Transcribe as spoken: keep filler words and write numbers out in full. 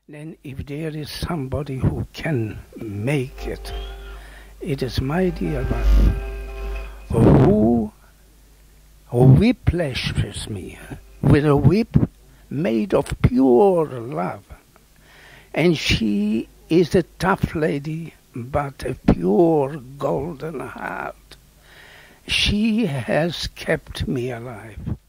then if there is somebody who can make it, it is my dear wife, who whiplashes me with a whip made of pure love. And she is a tough lady, but a pure golden heart. She has kept me alive.